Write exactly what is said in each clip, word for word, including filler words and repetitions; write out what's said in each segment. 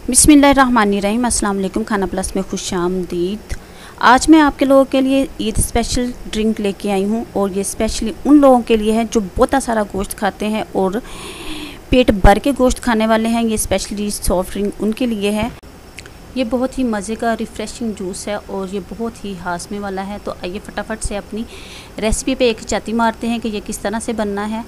बिस्मिल्लाहिर्रहमानिर्रहीम। अस्सलाम वालेकुम। खाना प्लस में खुशामदीद। आज मैं आपके लोगों के लिए ईद स्पेशल ड्रिंक लेके आई हूँ और ये स्पेशली उन लोगों के लिए है जो बहुत सारा गोश्त खाते हैं और पेट भर के गोश्त खाने वाले हैं। ये स्पेशली सॉफ्ट ड्रिंक उनके लिए है। ये बहुत ही मज़े का रिफ़्रेशिंग जूस है और ये बहुत ही हाशमे वाला है। तो आइए फटाफट से अपनी रेसिपी पे एक चाती मारते हैं कि ये किस तरह से बनना है।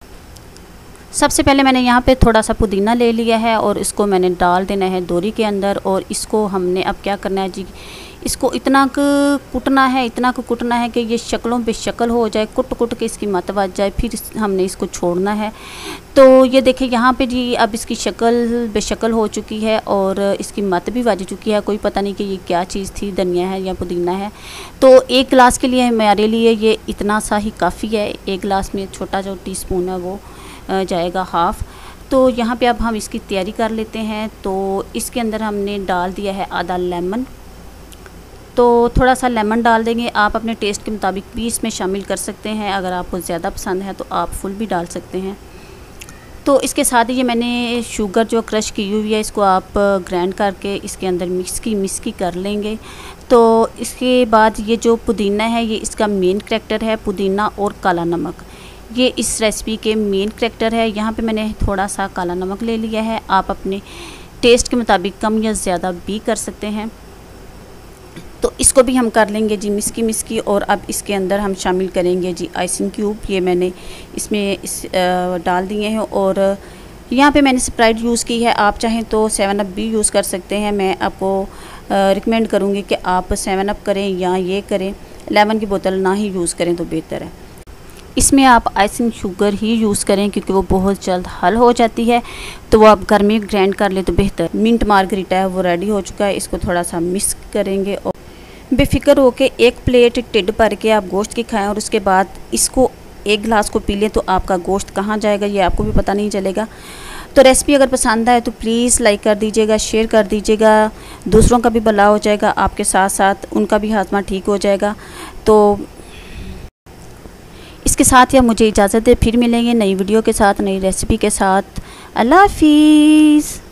सबसे पहले मैंने यहाँ पे थोड़ा सा पुदीना ले लिया है और इसको मैंने डाल देना है दोरी के अंदर। और इसको हमने अब क्या करना है जी, इसको इतना कुटना है, इतना कुटना है कि ये शक्लों पे शक्ल हो जाए, कुट कुट के इसकी मत बच जाए, फिर हमने इसको छोड़ना है। तो ये देखिए यहाँ पे जी अब इसकी शक्ल बेशक्ल हो चुकी है और इसकी मत भी बज चुकी है। कोई पता नहीं कि ये क्या चीज़ थी, धनिया है या पुदीना है। तो एक गिलास के लिए हमारे लिए ये इतना सा ही काफ़ी है। एक गिलास में छोटा जो टी स्पून है वो जाएगा हाफ़। तो यहाँ पे अब हम इसकी तैयारी कर लेते हैं। तो इसके अंदर हमने डाल दिया है आधा लेमन। तो थोड़ा सा लेमन डाल देंगे, आप अपने टेस्ट के मुताबिक भी इसमें शामिल कर सकते हैं। अगर आपको ज़्यादा पसंद है तो आप फुल भी डाल सकते हैं। तो इसके साथ ही ये मैंने शुगर जो क्रश की हुई है इसको आप ग्राइंड करके इसके अंदर मिक्स की मिक्स की कर लेंगे। तो इसके बाद ये जो पुदीना है ये इसका मेन करैक्टर है। पुदीना और काला नमक ये इस रेसिपी के मेन करैक्टर है। यहाँ पे मैंने थोड़ा सा काला नमक ले लिया है, आप अपने टेस्ट के मुताबिक कम या ज़्यादा भी कर सकते हैं। तो इसको भी हम कर लेंगे जी मिस्की मिस्की। और अब इसके अंदर हम शामिल करेंगे जी आइसिंग क्यूब। ये मैंने इसमें इस आ, डाल दिए हैं। और यहाँ पे मैंने स्प्राइट यूज़ की है, आप चाहें तो सेवन अप भी यूज़ कर सकते हैं। मैं आपको रिकमेंड करूँगी कि आप सेवन अप करें या ये करें, लेमन की बोतल ना ही यूज़ करें तो बेहतर है। इसमें आप आइसिंग शुगर ही यूज़ करें क्योंकि वो बहुत जल्द हल हो जाती है। तो वो आप घर में ग्राइंड कर ले तो बेहतर। मिंट मार्गरीटा है वो रेडी हो चुका है। इसको थोड़ा सा मिक्स करेंगे और बेफिक्र होके एक प्लेट टिड भर के आप गोश्त की खाएं और उसके बाद इसको एक गिलास को पी लें तो आपका गोश्त कहाँ जाएगा ये आपको भी पता नहीं चलेगा। तो रेसिपी अगर पसंद आए तो प्लीज़ लाइक कर दीजिएगा, शेयर कर दीजिएगा, दूसरों का भी भला हो जाएगा, आपके साथ साथ उनका भी हाजमा ठीक हो जाएगा। तो इसके साथ ही आप मुझे इजाज़त दें, फिर मिलेंगे नई वीडियो के साथ, नई रेसिपी के साथ। अल्लाह हाफिज़।